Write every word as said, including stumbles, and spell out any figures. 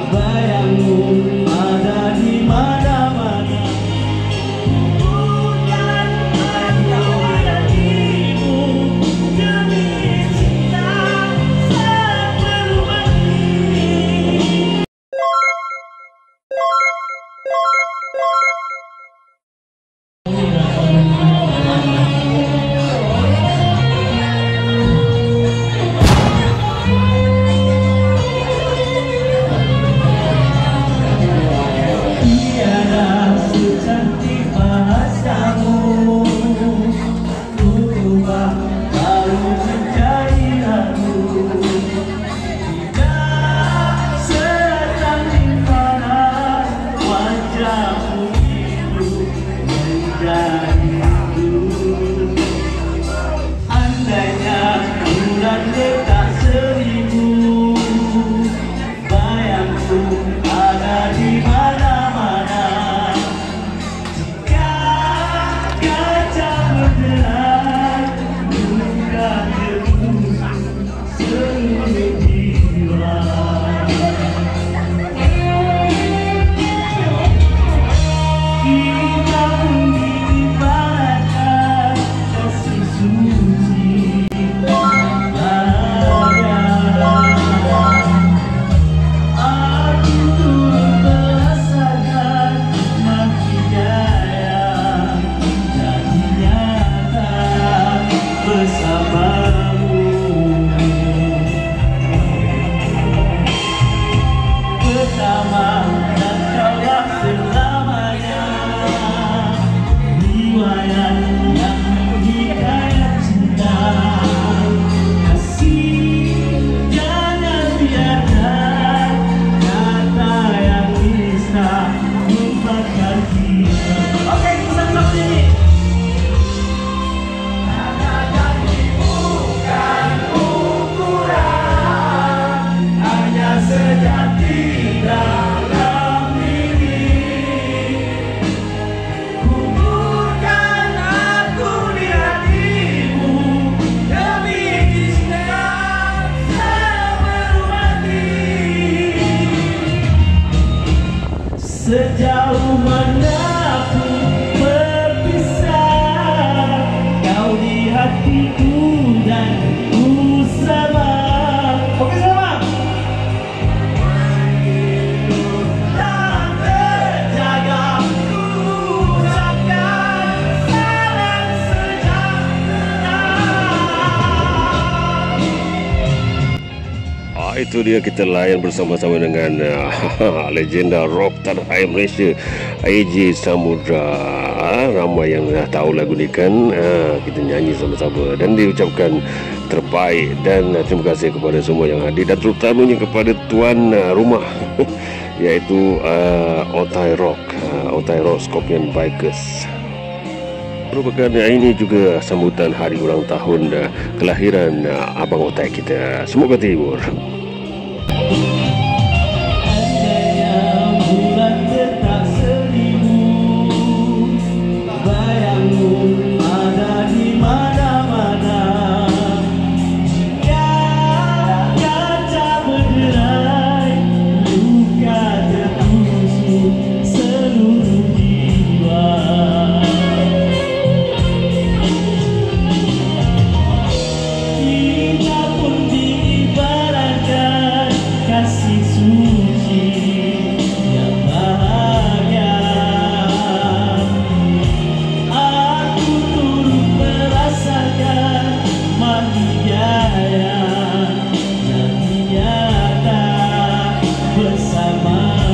bayangmu ada di mana-mana. Bukan aku ada dirimu demi cinta sebelum mati. Andainya bulan letak seribu, bayangku ada di mana-mana. Jika kaca berderai, luka terusik seluruh jiwa. Kita pun diibaratkan kasih suci bahagia. Aku turut merasakan makin jaya jadi nyata bersamamu. Pertama dan kaulah selamanya, riwayat yang menghikayat cinta. Kasih jangan biarkan kata yang bisa membakar kita. Oke, kita stop sini. Bukan ukuran, hanya sejati dalam diri. Kuburkan aku di hatimu demi cinta sebelum mati. Sejauh manapun berpisah, kau di hatiku dan ku sama. Oke sama. Tak terjaga, ku ucapkan salam sejahtera. Ah, itu dia kita layan bersama-sama dengan uh, legenda rock tanah air Malaysia, A J Samudra. Ah, ramai yang dah tahu lagu ni kan. Ah, kita nyanyi sama-sama dan diucapkan terbaik dan uh, terima kasih kepada semua yang hadir dan terutamanya kepada tuan uh, rumah iaitu uh, Otai Rock, uh, Otai Rock Scorpion Bikers. Merupakan uh, ini juga sambutan hari ulang tahun uh, kelahiran uh, Abang Otai kita. Semoga terhibur. Andainya bulan letak seribu, bayangmu ada di mana-mana. Jika kaca berderai, luka tertusuk seluruh jiwa. Kita pun diibaratkan kasih suci yang bahagia. Aku turut merasakan mati jaya jadi nyata bersama.